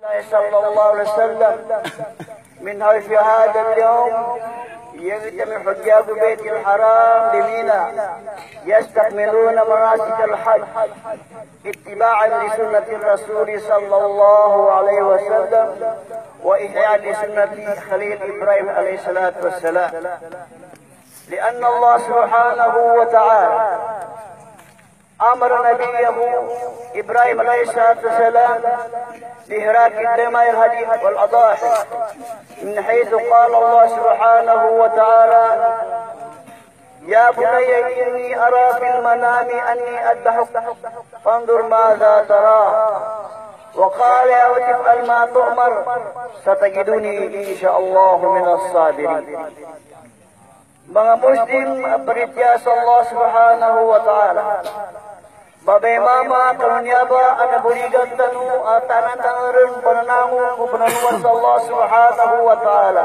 صلى الله عليه وسلم منها في هذا اليوم يجتمع حجاج بيت الحرام بمنى يستكملون مناسك الحج اتباعا لسنة الرسول صلى الله عليه وسلم وإحياء لسنة خليل إبراهيم عليه الصلاة والسلام، لأن الله سبحانه وتعالى أمر نبيه إبراهيم عليه الصلاة والسلام بإهراق الدماء الهدي والأضاحي، من حيث قال الله سبحانه وتعالى: يا بني إني أرى في المنام أني أذبحك فانظر ماذا ترى، وقال يا تفعل ما تؤمر ستجدني إن شاء الله من الصابرين. Mga Muslim, aprecias Allah subhanahu wa ta'ala. Babay mama, kanunyaba, anabuligan tanu, atanan tangaran, pananangu, kupananuan sa Allah subhanahu wa ta'ala.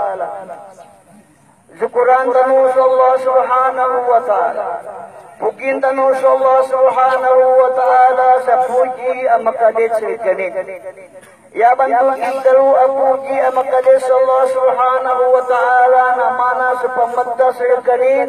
Zukuran tanu sa Allah subhanahu wa ta'ala. Pugin tanu sa Allah subhanahu wa ta'ala sa puji ang makadit sa ikanin. Ya bantu indaru apuji ang makadit sa Allah subhanahu wa ta'ala na mana sa pamadda sa ikanin.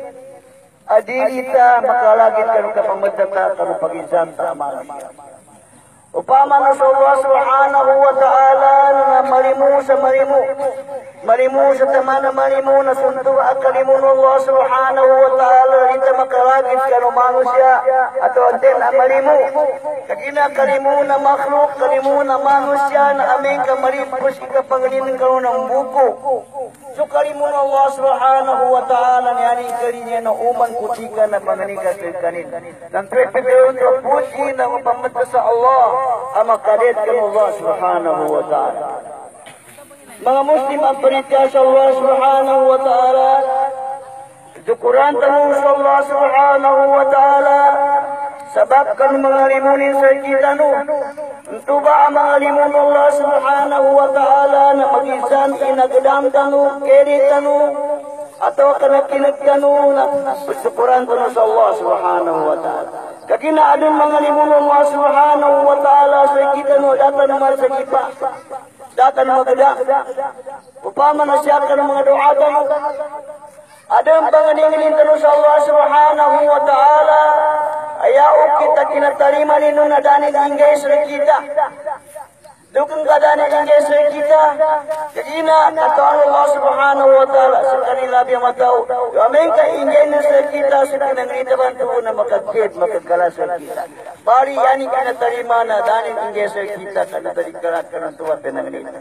Adilita makalagit kanu kapamadda ta kanu paginsan ta amalan. Upama na sa Allah subhanahu wa ta'ala na marimu sa marimu. Marimu sa tamana marimu na sunto akalimu ng Allah subhanahu wa ta'ala ita makalagit kanu manusia ato anten na marimu. Kagina kalimu na makhluk, kalimu na manusia na aming kamaripos ikapanganin kanu ng buko. So kalimu ng Allah subhanahu wa ta'ala ni ani karinya na uman kutika na panganika sa kanin. Nang trepidon to puji na mapamadda sa Allah ang makadet ka Allah subhanahu wa ta'ala. Mga Muslim, ang paritya sa Allah subhanahu wa ta'ala, dukuran tanong sa Allah subhanahu wa ta'ala, sabab kan mga limunin sa kita no, ito ba ang mga limun Allah subhanahu wa ta'ala na mag-isan inagdam tanong, keri tanong, atau kena kinagkano na dukuran tanong sa Allah subhanahu wa ta'ala. Kagina adun mga limun Allah subhanahu wa ta'ala sa kita no, datan naman sa kipa. Datan magda. Upama na siya ka ng mga duatan. Adang panganingin tanong sa Allah subhanahu wa ta'ala. Ayaw kita kinatarima nino na danin ingay sa kita. Dukang kadanin ingay sa kita. Kagina katuan Allah subhanahu wa ta'ala sa kanila biyang mataw. Aming ka ingay na sa kita sa kinangritaban tuho na makagkid, makagkala sa kita. Bari yani kinatarima na danin ingay sa kita kanatadikarat ka ng tuwa pinangrita.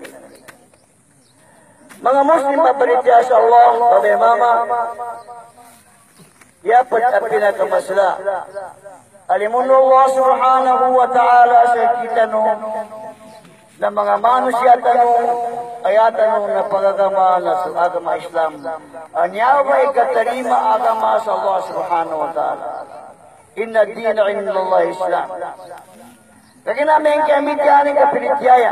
Mga Muslim paparitya sa Allah, babay mama, yapat ang pinakamasla. Alimun Allah subhanahu wa ta'ala sa kita no, na mga manusia tanong, ayatanong na pagagama na sa agama Islam. Anyaw ba ikatarima agama sa Allah subhanahu wa ta'ala. Inna dina inna Allah Islam. Kaya namin kami diyanin kapilityaya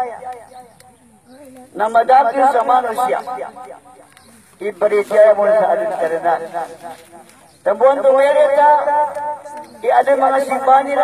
na madapin sa manusia. Ipalityaya mo sa alin karanan. Tambuan tumereta, ada mga simba nila,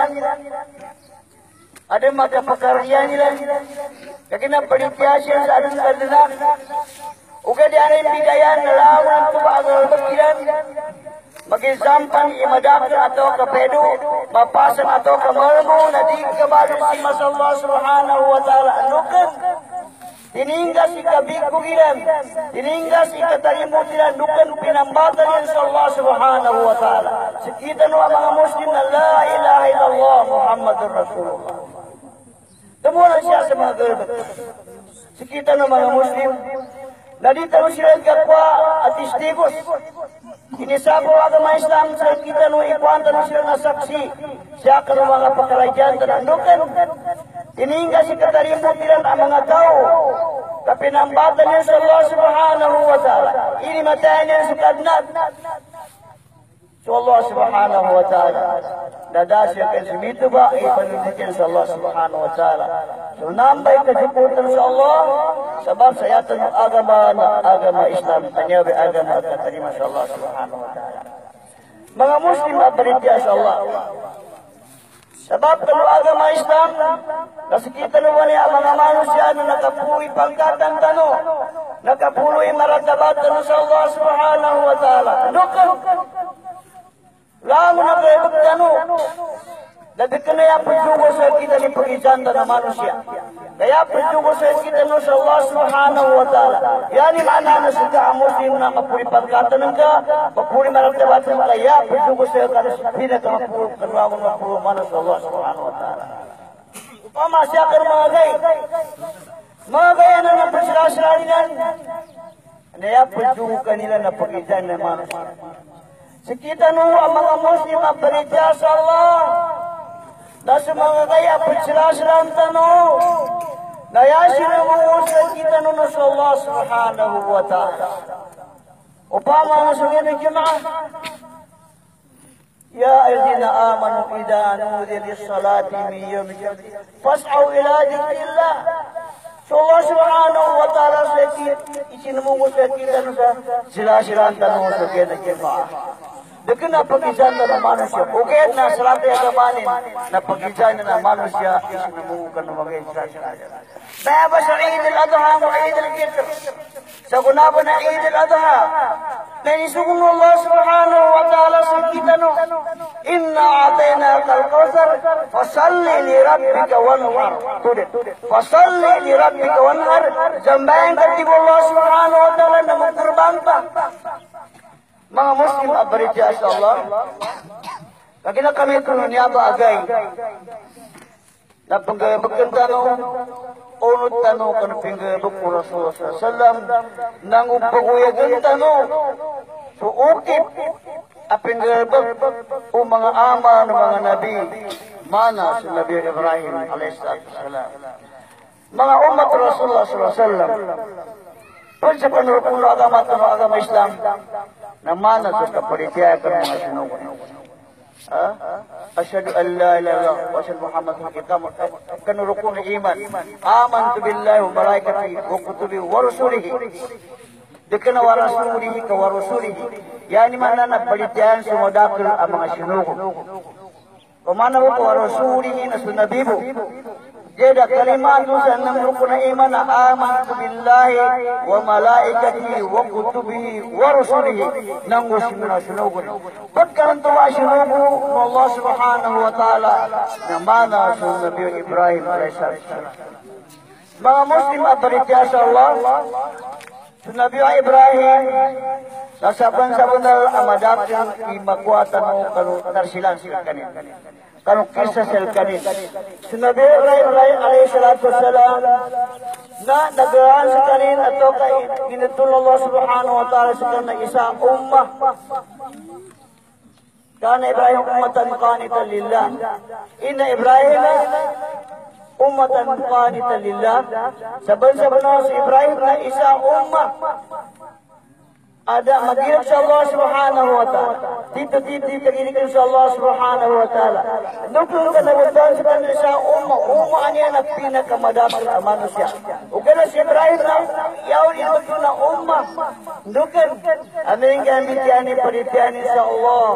ada mga kapakarya nila, kaya napalitya siya sa alin karanan. Uga di ana yung bigayan na lawan ito ba ang bagiran, mag-exampan, imadapin ato kapedo, mapasan ato kamalmo, na di kabalo si Masallah subhanahu wa ta'ala. Ano ka? Tininggas ikabigogiran, tininggas ikatalimutin, dukan pinambatan yan sa Allah subhanahu wa ta'ala. Sikita no ang mga Muslim na la ilaha illallah Muhammadur Rasulullah. Tumunan siya sa mga garbat. Sikita no mga Muslim, nadita no sila kapwa at istigos. Inisabo agama Islam sa kita no ikwanta no sila na saksi. Siya ka no mga pakarajyan tanandukan. Tininggas ikatalimutin ang mga tao. Kapinambatan niya sa Allah subhanahu wa ta'ala. Ini matayan niya sa kadnat. So Allah subhanahu wa ta'ala. Dadasya ka sumito ba, ipanulitin sa Allah subhanahu wa ta'ala. So nambay kasiputan sa Allah, sabab sayatan ng agama na agama Islam, tanyawi agama at katarima sa Allah subhanahu wa ta'ala. Mga Muslim, aparitya sa Allah. Sebab kalau agama Islam, nasikita naman ang mga manusia na nakapuwi pangkatan tano, nakapuwi maratabatan sa Allah subhanahu wa ta'ala. Dukan, lango na kayo pagtano, dati ka na yan pagdugo sa kita ni pag-isanda na manusia. Kaya pagdugo sa kita no sa Allah subhanahu wa ta'ala. Yani mana na sa ka-Muslim na mapuri pagkatan ka, mapuri maratabatan kaya pagdugo sa kita na mapuri kanwamon mapuri mana sa Allah subhanahu wa ta'ala. Upama siya ka mga gay. Mga gaya na napagsilasila nila. Kaya pagdugo kanila na pag-isanda na manusia. Sikita no ang mga Muslim ang paritya sa Allah. Nasa mga kaya pagsilaslang tanong. Kaya sinamumusan kita no sa Allah subhanahu wa ta'ala. Upama masungin ng jamaah. Ya ayyuhallazina amanu idza nudiya lis-salati min yawmil jumu'ah fas'au ila dhikrillah. So Allah subhanahu wa ta'ala sa isinamumusan kita no sa silaslang tanong sa jamaah. Dahil napag-isanda na manusia, ukit na sarati agamanin, napag-isanda na manusia, isinamukan na mag-isanda. Kaya ba sa Eid al-Adha mo Eid al-Fitr? Sa kunaba na Eid al-Adha, na isugong Allah subhanahu wa ta'ala sa kita no, inna atayna kal-Kawthar, fasalli li rabbika wanhar. Fasalli li rabbika wanhar, jambayan katibo Allah subhanahu wa ta'ala na magkurbang pa. Mga Muslim abaritya sa Allah. Kagi na kami kung niyaba agay. Napanggayabagkan tanong, unod tanong kanapinggayabag ko Rasulullah sallam, nang upaguyagan tanong, suukip, apinggayabag o mga ama ng mga nabi, mana si Nabi Ibrahim a.s. Mga umat Rasulullah sallam, pag sa panurupong agama Islam, naman sa kaparitya ka mga sinugon. Asyhadu an la ilaha illallah wa asyhadu Muhammadan rasulullah. Kanurukun iman. Amantu billahi wa malaikatihi wa kutubihi wa rusulihi. Dikana wa rasulihi ka wa rusulihi. Yani mana na parityan sumodakil ang mga sinugon. Kumana mo wa rasulihi na sunabibo. Jeda kalimat nusa namrukun iman na amantu billahi wa malaikatihi wa kutubihi wa rusulihi nang usimuna sinugun. Pagkaroon tuwa sinugu ng Allah subhanahu wa ta'ala na mana sa Nabi Ibrahim a.s. Mga Muslim abaritya sa Allah, sa Nabi Ibrahim, nasaban-saban na amadakin imakuatan mo kanutarsilan sila kanin. Kalau kisah selkanin. Sinabi Ibrahim alayhi salatu wassalam na nagaan sa kanin atau ginatulong Allah subhanahu wa ta'ala sa kanina isang ummah. Kana Ibrahim ummatan qanitan lillah. Inna Ibrahim ummatan qanitan lillah. Saban-saban si Ibrahim na isang ummah. Ada magirap sa Allah subhanahu wa ta'ala. Dito tagilikan sa Allah subhanahu wa ta'ala. Nukong kanagutan sa kanila sa umma niya na pinakamadapal ang manusia. O gana si Ibrahim na, yawon yung ito na umma. Nukong, aming gamit yan parityanin sa Allah.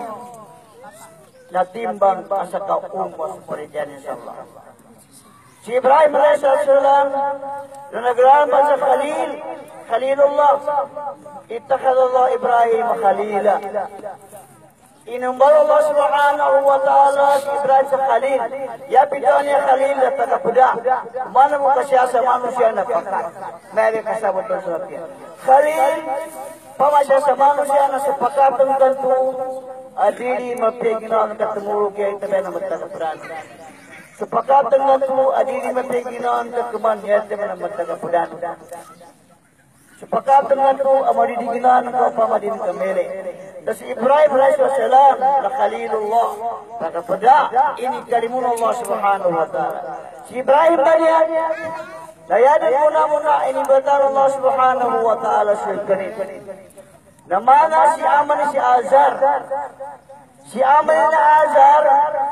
Natimbang sa ka-umma sa parityanin sa Allah. Si Ibrahim a.s. na nagraman sa Khalilullah. Ittakhadallah Ibrahim Khalila. Inumbal Allah subhanahu wa ta'ala si Ibrahim sa Khalil. Yapitan niya Khalil na tagapuda. Mana mo kasya sa manusia na pakat. Meron kasabot ng sabi. Khalil, pamasya sa manusia na sa pakatong kanto. Adili mapigina ang katumuro kaya itabi na magtagapudan. Sa pakatong kanto, adili mapigina ang katuman niya itabi na magtagapudan. Sepakatan nga ito, amadidiginan ko pamadin kamere. Dan si Ibrahim a.s. na Khalilullah. Nakapada, ini kalimun Allah subhanahu wa ta'ala. Si Ibrahim ba niya? Nayanin muna ini batar Allah subhanahu wa ta'ala sa ganit. Namana si Aman si Azar. Si Aman na Azar,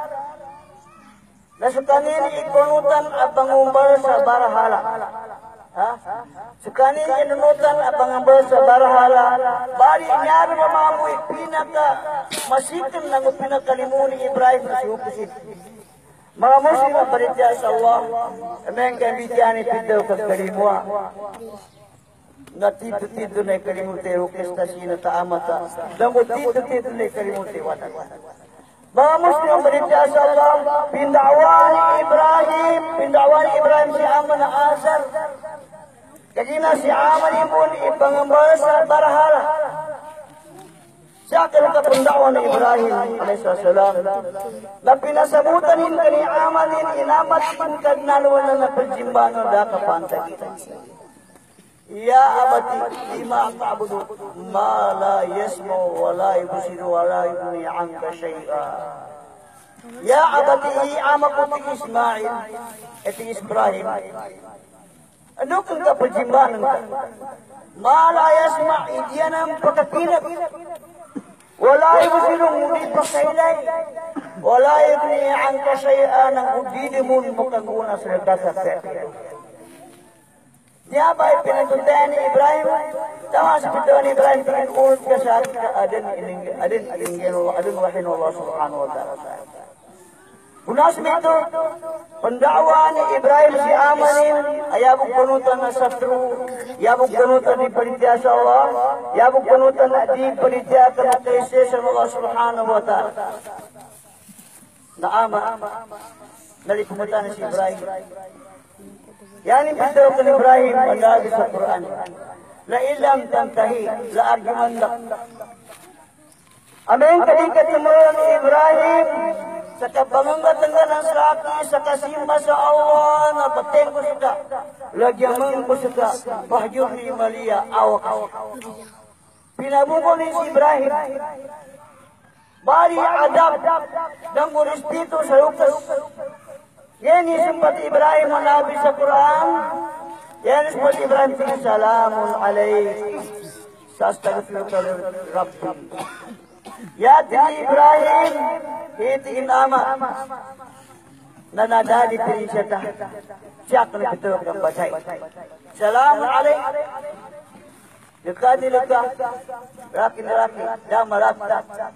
nasa kanini ikunutan at pangumbal sa barahala. Sekanin inunutan abang ambal sa barahala. Bali nyari mamamoy pinaka masikin ng pinakalimuni Ibrahim na siupusin. Mga Muslim ang paritya sa Allah, ameng kambitian ipindaw kagkalimwa. Natito-tito na ikalimuti, orkestasyon na taamata. Danggo tito-tito na ikalimuti, watak. Mga Muslim ang paritya sa Allah, pindawan ni Ibrahim si Aman na Azar. Kagina si Aman ibon ipangambal sa Barahala. Siya kapundakwan ni Ibrahim a.s. na pinasabutan kani Amanin inamat kagnaluan na pagjimbano da kapantagitan. Ya abati lima ang ta'budu ma la yasmu wa la yubsiru wa la yughni anka shay'a. Ya abati amaku ti Ismail at Ibrahim. Ano kang kapagjimbano ka? Ma la yasma idiyan ang pagkakinap. Wala yubsirong hindi pagkailay. Wala yughni anka shay'a ng udidi mo makaguna sa dasakit. Dia ba pinagtuntayan ni Ibrahim? Tama sa pinagtuntayan ni Ibrahim, tingin ulit ka sa adin wahin Allah subhanahu wa ta'ala. Unas mito, pandawa ni Ibrahim si Amanin, ayabog panutan na satru, yabog panutan ni paritya sa Allah, yabog panutan na di paritya ka na kaisi sa Allah subhanahu wa ta'ala. Naama, nalipumunta na si Ibrahim. Yani pindaw ka ni Ibrahim, manabi sa Quran, la ilang tantahi, la argumandak. Amen kadikat naman ni Ibrahim, sa kapangangatanga ng saki, sa kasimba sa Allah, na pateng ko sika, lagyaman ko sika, pahyog ni Malia, awak. Pinabuko ni si Ibrahim, bari adab, dang respeto sa lukas. Yan isimpat Ibrahim ang nabi sa Quran. Yan isimpat Ibrahim sa salamun alayhi. Sa astagfiruka Rabbi. Yati Ibrahim, hitiin ama. Nanadali pirisata. Siya ka na ito ang batay. Salamun alayhi. Luka ni luka. Raki na raki. Dama rakta.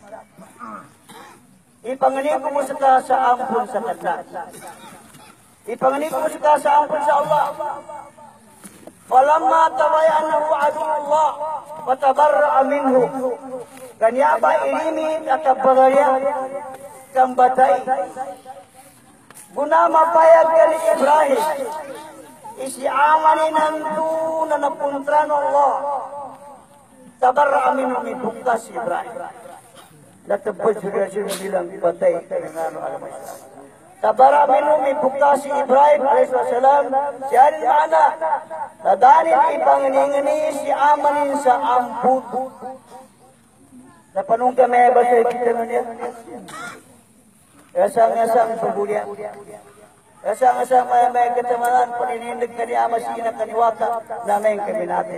Ipanganin ko mo sa ampun sa kata. Ipanganin ko sa ampun sa Allah. Falamma tabayanahu aduwullah wa tabarra'a minhu. Kanya ba ilimi at kabaraya kang batay. Guna mapayag ka ni Ibrahim. Isiamanin ang na napuntra ng Allah. Tabarra'a minhu min bukas Ibrahim. Natapos sila bilang patay ng alam-alam. Tabara minum ibuka si Ibrahim AS. Siya rin mana. Tadanin ipangingini si Amanin sa ampun. Napanong kami ba sa ikitan niya? Asang-asang pabulya. Asang-asang may katamanan paninindig ka ni Amasina kaniwaka namin kami natin.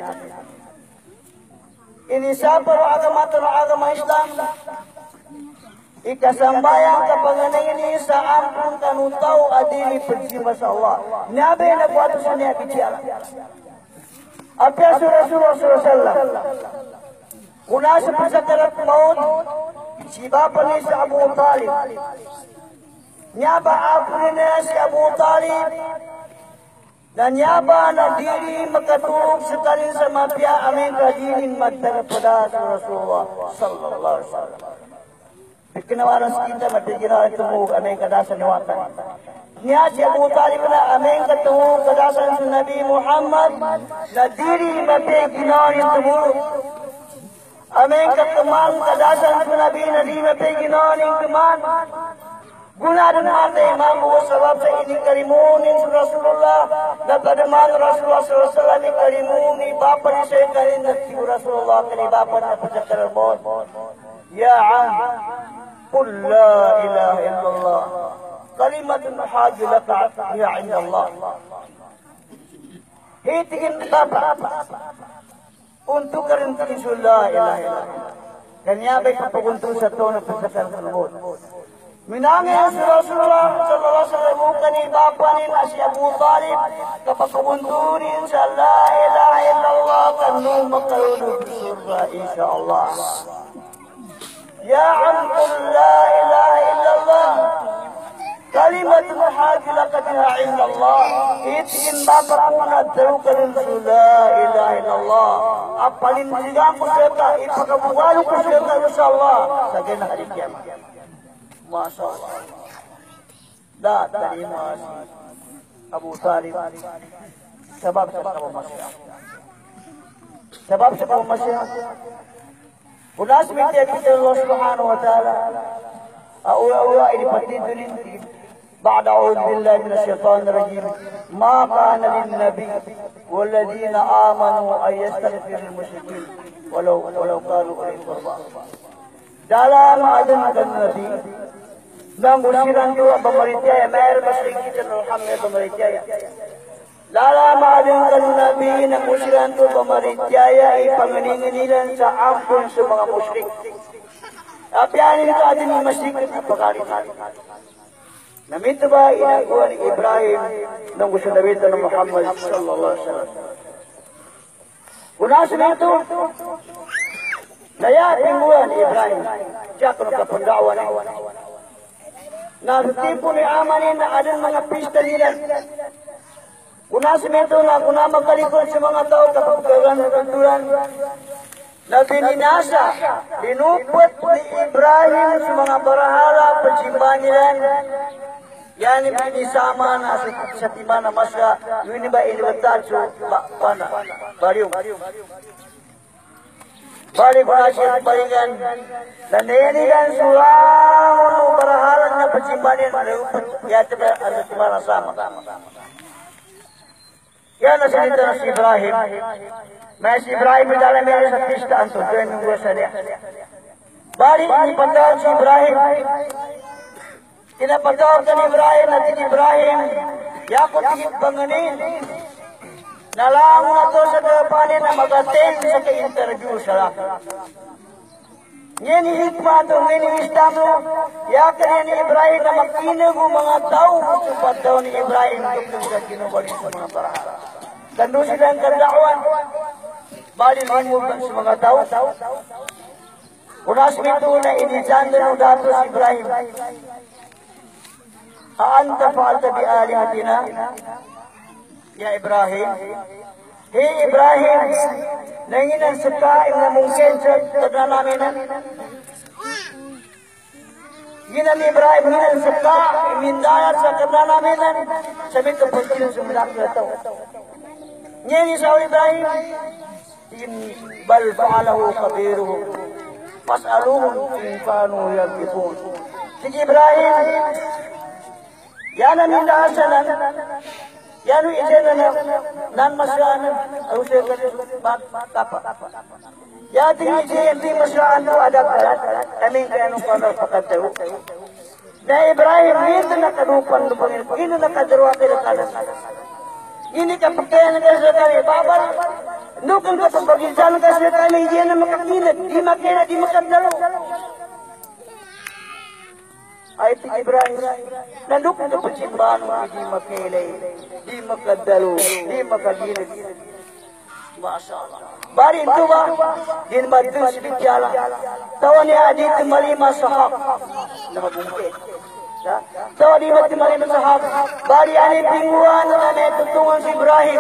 Inisapa o agama Islam. Ikasambayang kapanganay sa ampun tanutaw adili pagsima sa Allah. Nabi na buwato sa niya kiciala. Apya sa Rasulullah sallallahu. Una sa pasakarat maut, si Bapa ni sa Abu Talib. Nyaba apun na si Abu Talib. Na nyaba na diri makatulog sa kanin sa mapya aming kadirin magtagapada sa Rasulullah sallallahu alaihi wasallam. Kinawaran sa kita, matiginawa ito aming kadasan niwatan. Niya si Abu Talib na aming katungog kadasan sa Nabi Muhammad na diri matiginawa ito aming katumang kadasan sa Nabi na di matiginawa ito guna rin natin imam buwas sabab sa inikalimunin sa Rasulullah na padaman Rasulullah sallallahu inikalimunin Bapa ni sa ikarin na si Rasulullah kanibapa na sa karamon. Ya قل لا إله إلا الله كلمة حاج لك بها عند الله. Hitigin Bapa untuk karintin la ilaha illallah. Kanya ba'y papaguntong sa tono pasakan sa lubot. Minangin si Rasulullah sallallahu alaihi wasallam kani Bapa ni si Abu Talib kapapaguntunin sa la ilaha illallah kanu makalunod surga insyaallah. Ya ampun la ilaha illallah kalimatun hajilaka biha indallah itin babakuna darukan la ilaha illallah apalin sigang ko seta ipakabuwalo ko seta insyaallah sa ganang hari kiamat. Masyaallah. Terima Abu Talib sebab Masya. Sebab Masya. Ulas minta kita Allah Subhanahu wa taala. Aula ini patidulin. بعد أعوذ بالله من الشيطان الرجيم ما كان للنبي والذين آمنوا أن يستغفروا للمشركين ولو كانوا أولي القربى. Dalam ajaran Nabi nang usiran juga pemerintah Mer Masjid Alhamdulillah pemerintah. Dalam ajaran Nabi nang usiran juga pemerintah ipangininilan sa ampun sa mga musyrik. Apianin ka din ng masjid apakali. Naminto ba inakuha ni Ibrahim nang gusto nabitan ng Muhammad sallallahu alaihi wasallam. Unasan ito, daya tingguan ni Ibrahim, siya kung kapundawan ay nasutipo ni Amanin na adang mga pista nila. Unasan ito na kung na magkalikod sa mga tao kapag kagan ng kulturan, na bininasa, linupot ni Ibrahim sa mga barahala, pagsimbahan nila, yan yung binisama na sa timana masya, yun ba ilibatad sa pana, bariyo. Bari ko na siya palingan, naninigan sulang o barahalan na pagsimbahan nila, yata ba sa timana sama. Yan na salita na si Ibrahim. May si Ibrahim dalam meron sa pista anto, doon yung guwa sa niya. Bari, ipatawag si Ibrahim. Kinapatawag ka ni Ibrahim at si Ibrahim, yakot higit banganin. Nalango na to sa kapanin na mag-attend sa ka-interview sa lakas. Ngayon hikma ito, ngayon istamo, yakin ni Ibrahim na makinag ang mga tao. Supat daw ni Ibrahim tungkol sa kinubalik sa mga parahala. Kando silang kadawan, bali limugan sa mga tao. Unas ito na inisanda ng dato si Ibrahim. Aanta fa'alta bi alihatina ya Ibrahim. Hey Ibrahim, nanginan sa kain na mungkin sa tagnanaminan. Ginan Ibrahim, nanginan sa kain, mindayat sa tagnanaminan. Sabi ito pagkilang sumulak na ito. Ngayon sa Ibrahim, bal fa'alahu kabiruhu. Pas'aluhum in kanu yagibun. Sige Ibrahim, yan ang nindahasanan. Yan ang isyanan nan masyanan. Ausay ka tapa. Yating isyanan di masyanan to adagkarat. Kaming kaya nung panal pakatayo. Na Ibrahim, dito nakadupan ng Panginoon. Dito nakadaruwa kayo na kanan. Ini kapagkayan ka sa kanya. Babal. Nukang kapagpaginsan ka sa kanya. Hindi na makakinat. Di makina, di makadalo. Ay ti Ibrahim, nandukang ka pagsimbahan mo, di makilay, di makadalo, di makagilid. Masyaallah. Bari ito ba? Din matun si Bidyala. Tawa niya dito malima sa hak. Nakabungkit. Tawa di mati malima sa hak. Bari ani pinguan na may tutungan si Ibrahim.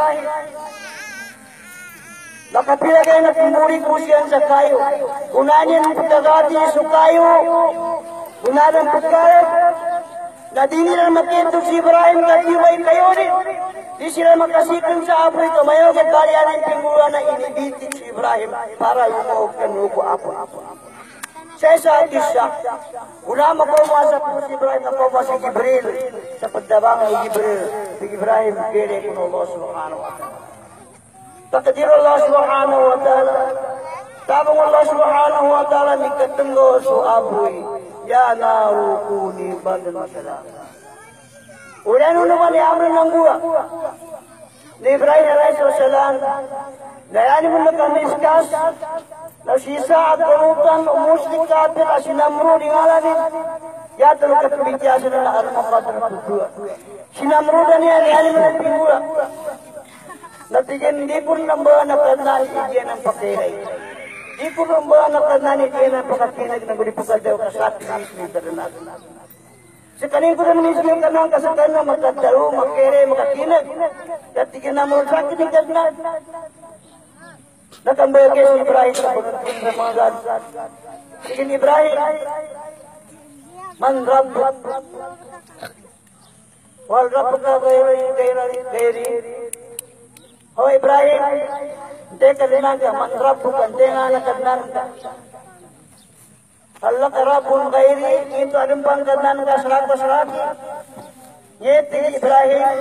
Nakapila kayo na pumuring po siya sa kayo. Unanin ang pagkagati sa kayo. Unanin ang pagkarat. Na di nila makito si Ibrahim katiway kayo rin. Di sila makasikan sa Afrika. Mayo kagalian ang pinguan na inibitin si Ibrahim para lumuog ka nuko ako. Sa isa at isa, una mapumasok po si Ibrahim, napupa si Jibril sa pagdabang ni Jibril. Si Ibrahim, kere ko ng Allah subhanahu wa ta'ala. Takadir Allah subhanahu wa ta'ala. Tabang Allah subhanahu wa ta'ala ni katunggo so aboy. Ya narukuni badan masalah. Ulan naman ni Amr ng buwa. Ni Ibrahim alayhi salam. Nayani mo na kami iskas. Nasisa at kanutan umuslik kafir asinamro di ngalanin. Ya tulog at bigyasan na aramapad na tutuwa. Sinamro na niya niyani mo na pinguwa. Natigyan di po namba na kanani igyan ang pakiray. Di po namba na kanani igyan ang pakakinag na gulipagadaw kasati ni Daranagan. Sekaling ko na mismo ka nang kasakan na makadalo, makere, makakinag. At tigin na mo sakit ng gagnan. Nakambaya kayo si Ibrahim sa pagkakas ng mga gad. Sige ni Ibrahim, man Rabb. Wal Rabb ka kairi. O Ibrahim, hindi ka dinan ka, man Rabb ka, hindi nga nakadnan ka. Allah ka Rabbun kairi, ito anong pangkadnan ka, sarap-sarati. Yeti Ibrahim,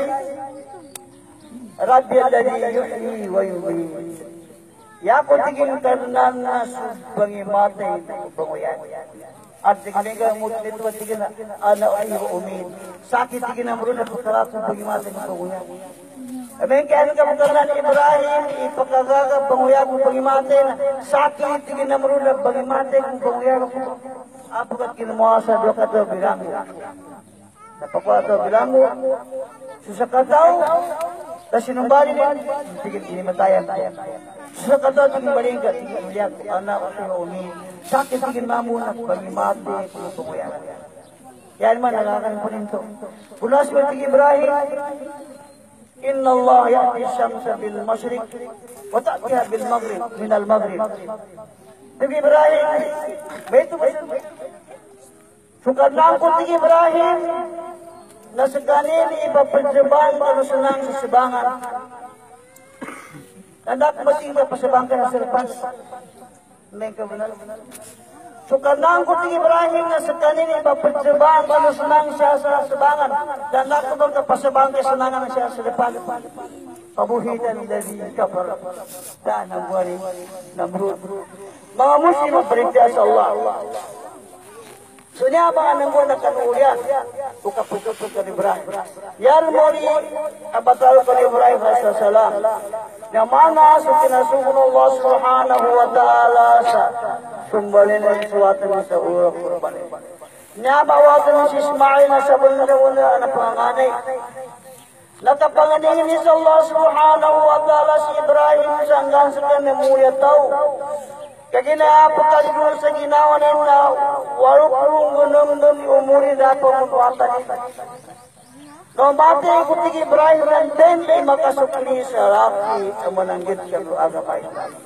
Rabbi alladhi yuhyi wa yumiit. Ya ko tigin karnan na subangi matay banguyan. At tigin ka mutlit wa tigin ana ay umin. Sakit tigin amro na pagkarat subangi matay banguyan. Amen kaya ka karnan Ibrahim ipakagaga banguyan mo bangi matay sakit tigin amro na bangi matay banguyan ko. Apagat kinamasa do ka to bilango. Napakwato bilango. Susakataw kasi nung bali din, tigil inimatayan tayo. Sa kato, tigil baling ka, tigil uliyak, anak o siya umi. Sakit tigil mamuna, pagimati, pagpukuyan. Yan man, nangakanin po nito. Punas mo tigil Ibrahim, Inna Allah ya'ti syamsa bil masyrik, wa ta'tiha bil maghrib, minal maghrib. Tigil Ibrahim, beto ba? Sukat lang ko tigil Ibrahim, nasa kanin ipapadsabang ano sanang sa sibangan. Nadak masing ka pasabang ka na sa lepas. May kabanal. So kanang ko ti Ibrahim nasa kanin ipapadsabang ano sanang siya sa sibangan. Nadak ko bang kapasabang ka sanangan siya sa lepas. Pabuhitan dari kafar. Dan ang wari Namrud. Mga Muslim berintah sa Allah. So niya mga nanggo na kanuulyan, ukapukot ka ni Ibrahim. Yan mo ni abatalo ka ni Ibrahim salam. Na mana sa kinasugon Allah subhanahu wa ta'ala sa sumbalin ng suwatan sa urang kurban. Niya bawatan si Ismail na sa bunda-bunda na panganay. Natapanganin ni Allah subhanahu wa ta'ala si Ibrahim sa hanggang sa kanamuya tao. Kaginapakaligon sa ginawa nila, warupulong gunung-gunung umuri na pangutwatan nila. No, mati ko tigi Ibrahim ng ten ay makasukli sa laki ang mananggit ka ko agapay.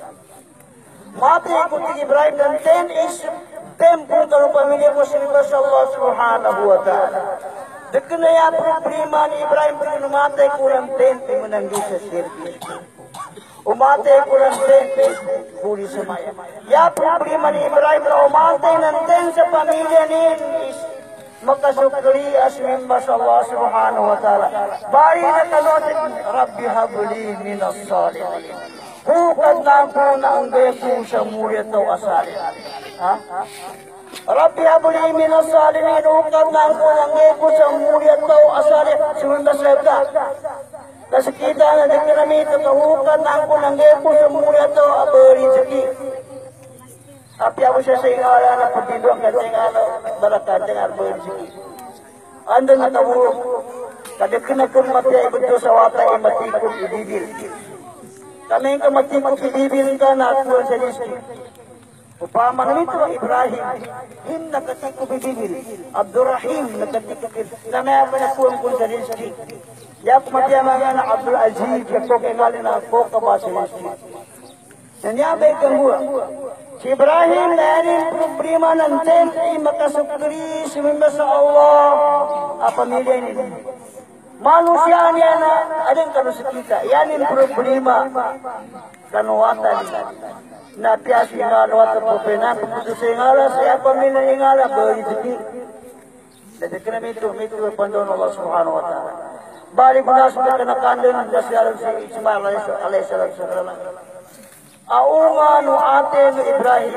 Mati ko tigi Ibrahim ng ten is tempong karong pamilya mo sa Allah subhanahu wa ta'ala. Dito na yan problema ni Ibrahim kung numatay ko ng ten ay mananggit sa sirki. Umatay ko ng ten, huli sa maya. Ya problema ni Ibrahim na umatay ng ten sa pamilya ni makasukli asmimba sa Allah subhanahu wa ta'ala. Bari na tanotin, Rabbi habuli minas salihin. Hukad na po na ang gaya po sa mulit o asali. Ha? Rabbi habuli minas salihin. Hukad na po na ang gaya po sa mulit o asali. Sumimba sa ito. Kasi kita na dikramito kahukan na ako ng gepo sa mula to abari saki. Api ako siya sa ingala na pagdibang ka sa ingala barakat ng abari saki. Ando na tawurong kadikinakum mati ay beto sa wata ay matikong idibil. Kami ka matikong idibil ka na akuan sa liski. Upama na nito Ibrahim, hin nakatikong idibil. Abdurrahim nakatikong idibil. Namaya pa na kuwan kung sa liski. Yak matya mga na Abdul Aziz ko kengali na ko kabasilis. Nanya bay kangua. Si Ibrahim na yanin problema ng ten ay makasukri sumimba sa Allah pamilya ni. Manusia niya na adin kanu sa kita. Yanin problema kanuwatan na piyasi nga nuwata propena puto sa ingala sa pamilya ingala bagi siki. Dadi kana mito pandon Allah subhanahu wa ta'ala. Balik na sa kanakandang nasyalan si Ismail alayhi salam. Aunga no ate no Ibrahim.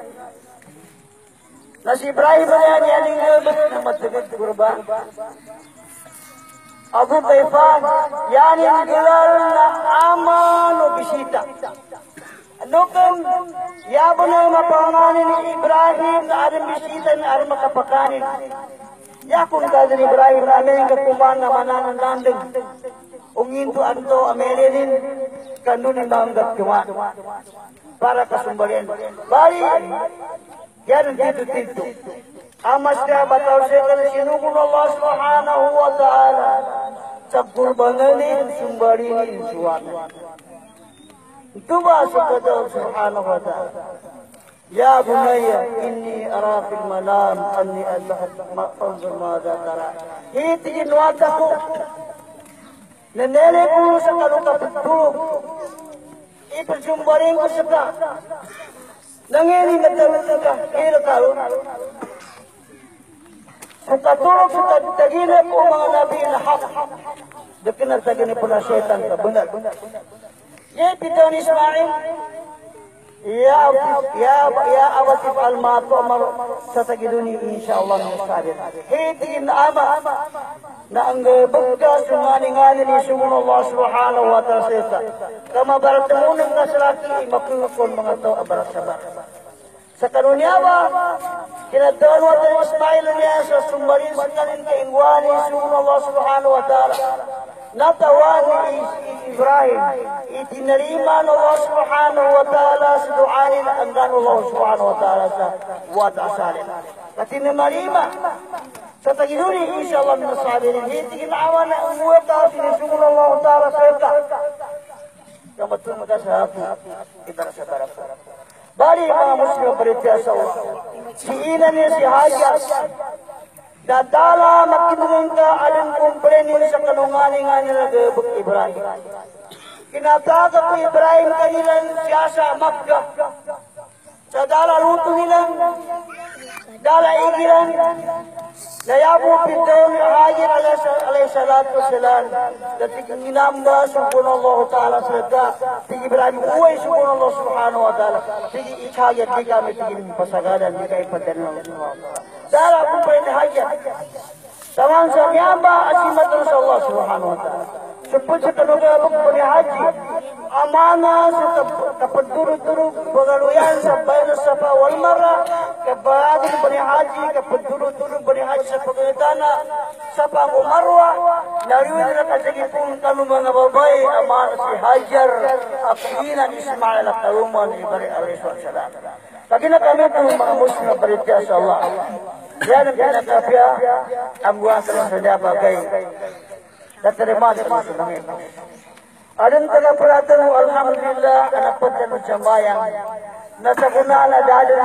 Na si Ibrahim na yan yaling nilbet na matagad kurban. Abu Taifan, yanin gilal na ama no bisita. Ano kang yabon na mapanganin ni Ibrahim na aring bisita na aring makapakanin. Yakun ka din Ibrahim na amin kakuman na mananang landing. Ungin to anto amelinin kanunin manggat kuma. Para kasumbalin. Bali, yan ang dito. Amas dia batal sekan sinukun Allah Subhanahu wa ta'ala. Sa kurbanin sumbarin suwana. Itu bahasa kata Subhanahu wa ta'ala. Ya bunayya inni ara fil manam anni azhar ma'anzur madha tara. Hiti nuataku. Nenele ko sa kalukapitulog. Ipasumbarin ko sa ka. Nangini na tawag ka. Kaya tao. Kung katulog sa tagina po mga nabi na hak. Dakin na tagina po na syaitan ka. Benar. Ya bitaw ni Ismail. Ya awatif al-matu amar sa tagiduni insyaallah ng sabit. Hitigin na ama na ang bagka sumani-ngani ni Allah subhanahu wa ta'ala. Kama baratamunan ka sa laki, mapungkon mga to abarat sabar. Sa kanunya ba, kinadaan mo ito Ismail niya sa sumbarin sa kanin kaingwani Allah subhanahu wa ta'ala. Natawan ni Ibrahim, itinarima ng Allah subhanahu wa ta'ala sa duanin ang Allah subhanahu wa ta'ala sa wata asalin. At tinamarima sa tagiluni, insyaAllah minasabirin, hindi kinawa na umuwi ka, sinusungon Allah ta'ala sa ita. Kamatun mo sa hapon, kita sa tarap. Bali mga Muslim berita sa Allah. Si ina niya si Hajar, dadala makinungan ka alin kumprenin sa kanunganingan nila gabag Ibrahim. Kinataga ko Ibrahim kanilang siya sa Makkah. Sa dala luto nilang, dala igilan, nayabu pito ni Hajar alayhi salatu wasalam. Datik ninamba subhanahu Allah ta'ala sadda. Tigi Ibrahim uway subhanahu Allah subhanahu wa ta'ala. Tigi Hajar di kami tigi pasagadan di kami padanan Allah. Dala kung pa ni Hajar. Tamang sa niyamba asimatun sa Allah subhanahu wa ta'ala. Supod sa kanugabog po ni Haji, amana sa kapadurog-durog, bagaluyan sa bayan sa Safa wal Marwa, kabaagin po ni Haji, kapadurog-durog po ni Haji sa pagkatana, Safa wal Marwa, nariwin na kasagipong tanong mga babae, amana si Hajar, akina ni Ismail at taruman ni Ibrahim alayhi salam. Pagi na kami itong mga Muslim na berita sa Allah. Yan ang pinakapya, ang buwan sa mga bagay. Terima kasih teman. Adun telah perhatian alhamdulillah anak putih jamaah nasa kunala dalil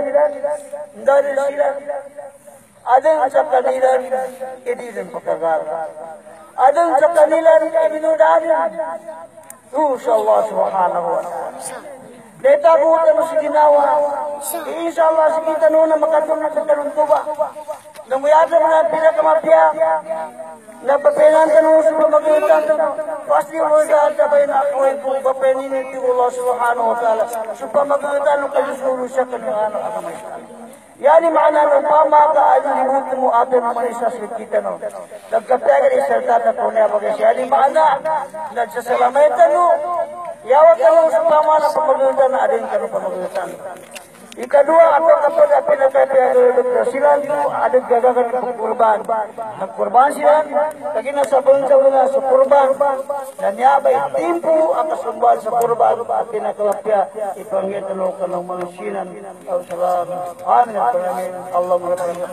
sila. Adun sa kanilang idiling pagkagal. Adun sa kanilang ibinudahan. Inshallah subhanahu wa ta'ala. Deta buta mo si ginawa. Inshallah si kita nuna makatulong sa taluntuba. Namuyasa mo na pinakamapya. Napapenan tanong sa pamagitan, pasti mo sabay na ako ay kung papeniniti Allah subhanahu wa ta'ala sa pamagitan ng kalusuro sa kanyang agamay. Yani maana ng pamakaalimutin mo ato naman isa sa kita no. Nagkapyagan isaltata po niya pag yani maana, nagsasalamaitan mo, yawag ka mo sa pama ng pamagitan na adin ka ng pamagitan. Ikadua, atau kapag pinagkakayag sila ito, ada gagagan ng kurban. Nagkurban sila, kagi nasabang sa mga sa kurban, nanyabay timpo ang kasumbal sa kurban at pinakalapya, ipanggitan o ka ng mga sinan. Salam. Amin. Allah magpapalagay.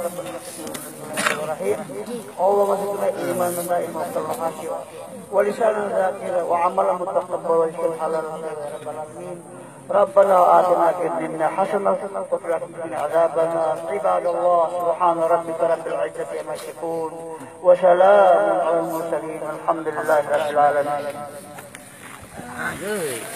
Allah masipulay iman na tayo magpapalakasyo. Walisanan sa akira, wa amalan mutaqabbal wa ishkal halal. ربنا آتنا في الدنيا حسنة وفي الآخرة عذابا عباد الله سبحان ربك رب العزة عما يصفون وسلام على المرسلين الحمد لله رب العالمين.